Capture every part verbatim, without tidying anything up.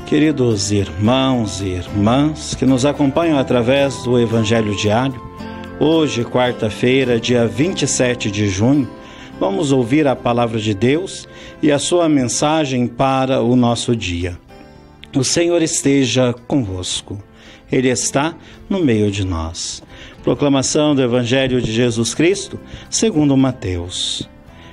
Queridos irmãos e irmãs que nos acompanham através do Evangelho Diário, hoje, quarta-feira, dia vinte e sete de junho, vamos ouvir a Palavra de Deus e a sua mensagem para o nosso dia. O Senhor esteja convosco, Ele está no meio de nós. Proclamação do Evangelho de Jesus Cristo, segundo Mateus.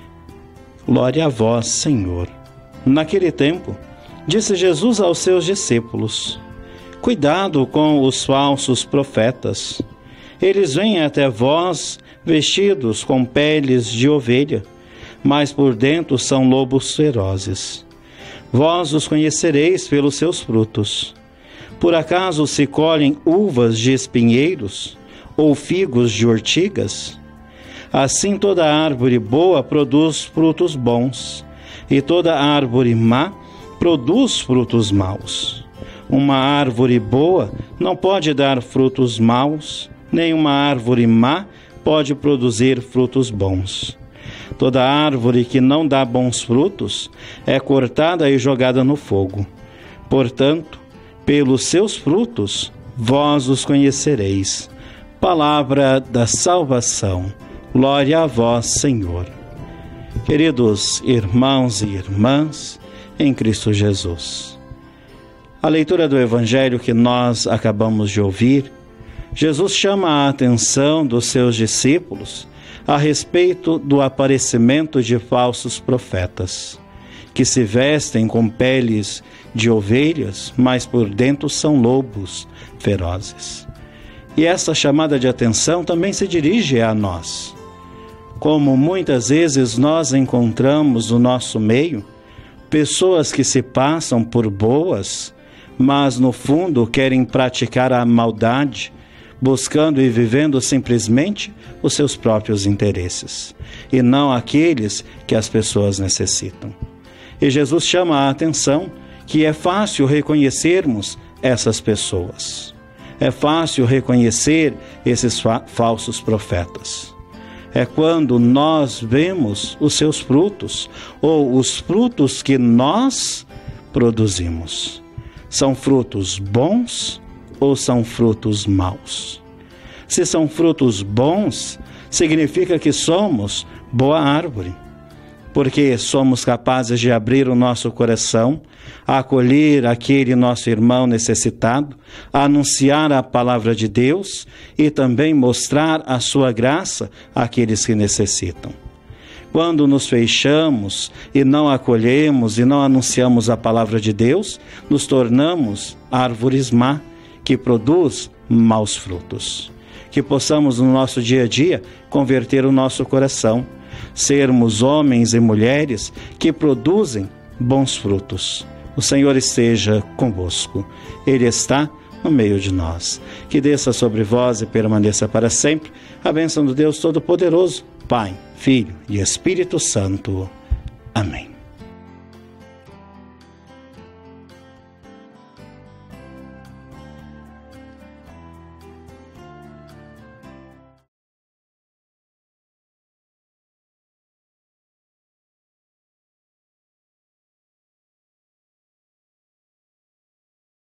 Glória a vós, Senhor. Naquele tempo, disse Jesus aos seus discípulos: cuidado com os falsos profetas. Eles vêm até vós vestidos com peles de ovelha, mas por dentro são lobos ferozes. Vós os conhecereis pelos seus frutos. Por acaso se colhem uvas de espinheiros ou figos de ortigas? Assim toda árvore boa produz frutos bons, e toda árvore má produz frutos maus. Uma árvore boa não pode dar frutos maus, nem uma árvore má pode produzir frutos bons. Toda árvore que não dá bons frutos é cortada e jogada no fogo. Portanto, pelos seus frutos vós os conhecereis. Palavra da salvação. Glória a vós, Senhor. Queridos irmãos e irmãs em Cristo Jesus, a leitura do Evangelho que nós acabamos de ouvir, Jesus chama a atenção dos seus discípulos a respeito do aparecimento de falsos profetas, que se vestem com peles de ovelhas, mas por dentro são lobos ferozes. E essa chamada de atenção também se dirige a nós. Como muitas vezes nós encontramos no nosso meio pessoas que se passam por boas, mas no fundo querem praticar a maldade, buscando e vivendo simplesmente os seus próprios interesses, e não aqueles que as pessoas necessitam. E Jesus chama a atenção que é fácil reconhecermos essas pessoas. É fácil reconhecer esses fa- falsos profetas. É quando nós vemos os seus frutos, ou os frutos que nós produzimos. São frutos bons ou são frutos maus? Se são frutos bons, significa que somos boa árvore, porque somos capazes de abrir o nosso coração, a acolher aquele nosso irmão necessitado, a anunciar a palavra de Deus e também mostrar a sua graça àqueles que necessitam. Quando nos fechamos e não acolhemos e não anunciamos a palavra de Deus, nos tornamos árvores má, que produz maus frutos. Que possamos no nosso dia a dia converter o nosso coração, sermos homens e mulheres que produzem bons frutos. O Senhor esteja convosco, Ele está no meio de nós. Que desça sobre vós e permaneça para sempre a bênção do Deus Todo-Poderoso, Pai, Filho e Espírito Santo. Amém.